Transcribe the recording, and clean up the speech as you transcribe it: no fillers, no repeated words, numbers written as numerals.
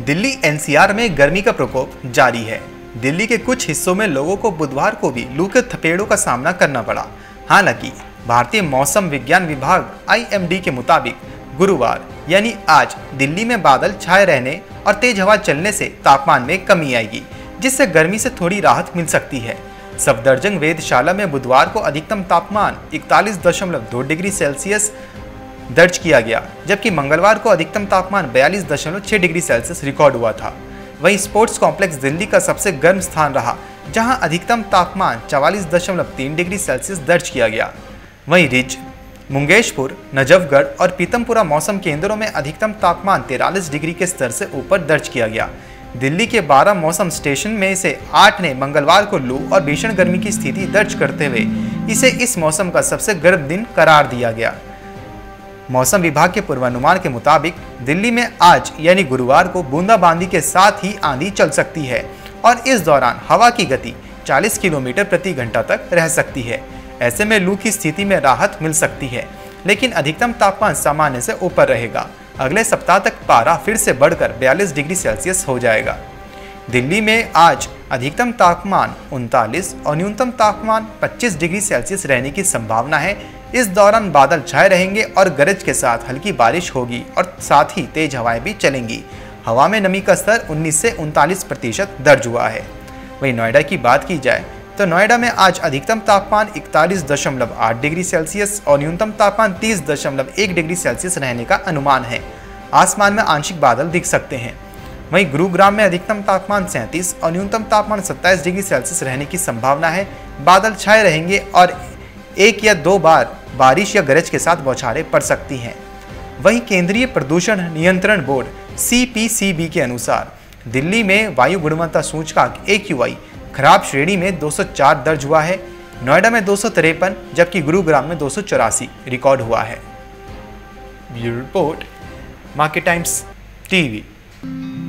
Delhi NCR में गर्मी का प्रकोप जारी है। दिल्ली के कुछ हिस्सों में लोगों को बुधवार को भी लू के थपेड़ों का सामना करना पड़ा। हालांकि भारतीय मौसम विज्ञान विभाग IMD के मुताबिक गुरुवार यानी आज दिल्ली में बादल छाए रहने और तेज हवा चलने से तापमान में कमी आएगी, जिससे गर्मी से थोड़ी राहत मिल सकती है। सफदरजंग वेधशाला में बुधवार को अधिकतम तापमान 41.2 डिग्री सेल्सियस दर्ज किया गया, जबकि मंगलवार को अधिकतम तापमान 42.6 डिग्री सेल्सियस रिकॉर्ड हुआ था। वहीं स्पोर्ट्स कॉम्प्लेक्स दिल्ली का सबसे गर्म स्थान रहा, जहां अधिकतम तापमान 44.3 डिग्री सेल्सियस दर्ज किया गया। वहीं रिज, मुंगेशपुर, नजफगढ़ और पीतमपुरा मौसम केंद्रों में अधिकतम तापमान 43 डिग्री के स्तर से ऊपर दर्ज किया गया। दिल्ली के 12 मौसम स्टेशन में से 8 ने मंगलवार को लू और भीषण गर्मी की स्थिति दर्ज करते हुए इसे इस मौसम का सबसे गर्म दिन करार दिया गया। मौसम विभाग के पूर्वानुमान के मुताबिक दिल्ली में आज यानी गुरुवार को बूंदाबांदी के साथ ही आंधी चल सकती है और इस दौरान हवा की गति 40 किलोमीटर प्रति घंटा तक रह सकती है। ऐसे में लू की स्थिति में राहत मिल सकती है, लेकिन अधिकतम तापमान सामान्य से ऊपर रहेगा। अगले सप्ताह तक पारा फिर से बढ़कर 42 डिग्री सेल्सियस हो जाएगा। दिल्ली में आज अधिकतम तापमान 39 और न्यूनतम तापमान 25 डिग्री सेल्सियस रहने की संभावना है। इस दौरान बादल छाए रहेंगे और गरज के साथ हल्की बारिश होगी और साथ ही तेज हवाएं भी चलेंगी। हवा में नमी का स्तर 19 से 39% दर्ज हुआ है। वहीं नोएडा की बात की जाए तो नोएडा में आज अधिकतम तापमान 41.8 डिग्री सेल्सियस और न्यूनतम तापमान 30.1 डिग्री सेल्सियस रहने का अनुमान है। आसमान में आंशिक बादल दिख सकते हैं। वहीं गुरुग्राम में अधिकतम तापमान 37 और न्यूनतम तापमान 27 डिग्री सेल्सियस रहने की संभावना है। बादल छाए रहेंगे और 1 या 2 बार बारिश या गरज के साथ बौछारें पड़ सकती हैं। वहीं केंद्रीय प्रदूषण नियंत्रण बोर्ड CPCB के अनुसार दिल्ली में वायु गुणवत्ता सूचकांक AQI खराब श्रेणी में 204 दर्ज हुआ है। नोएडा में 253 जबकि गुरुग्राम में 284 रिकॉर्ड हुआ है। Bureau report, market times TV।